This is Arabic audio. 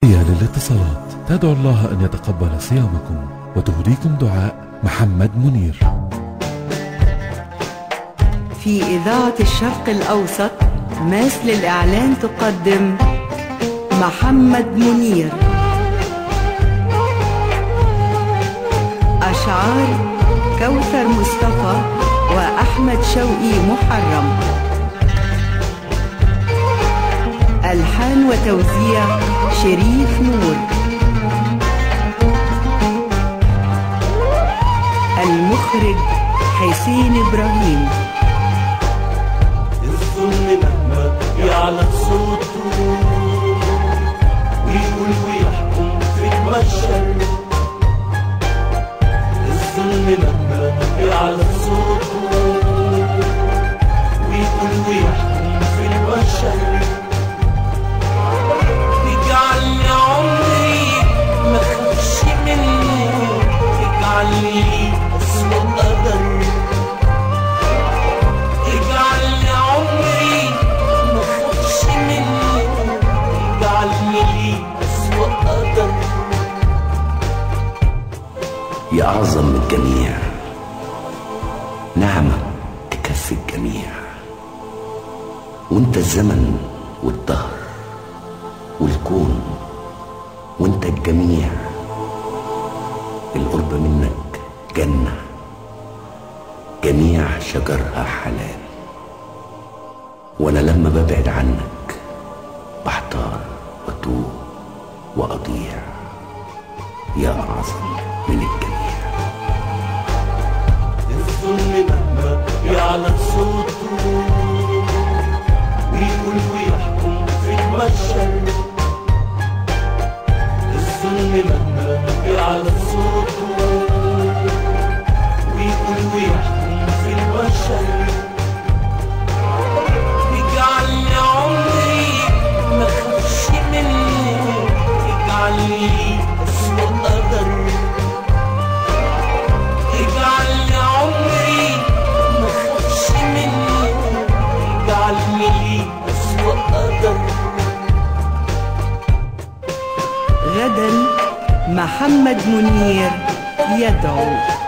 للاتصالات تدعو الله أن يتقبل صيامكم وتهديكم دعاء محمد منير. في إذاعة الشرق الأوسط ماس للإعلان تقدم محمد منير. أشعار كوثر مصطفى وأحمد شوقي محرم. ألحان وتوزيع شريف نور. المخرج حسين إبراهيم. الظلم مهما يعلى صوته ويقول ويحكم في المشهد. الظلم مهما يعلى صوته ويقول ويحكم في المشهد. اجعلني عمري ما اخافش منه، اجعلني اسوأ قدر. اجعلني عمري ما اخافش منه، اجعلني اسوأ قدر. يا أعظم من الجميع، نعمة تكفي الجميع، وانت الزمن والدهر والكون، وانت الجميع. القرب منك جنة، جميع شجرها حلال، وانا لما ببعد عنك بحتار واتوه واضيع. يا أعظم من الجميع. الظلم مهما يعلى صوته ويقول ويحكم في المشهد. الظلم مهما يعلى صوته ويقول ويحكم في المشهد. اجعلني عمري ما اخافش منه، اجعلني اسوأ قدر. اجعلني عمري ما اخافش منه، اجعلني اسوأ قدر. غدا محمد منير يدعو.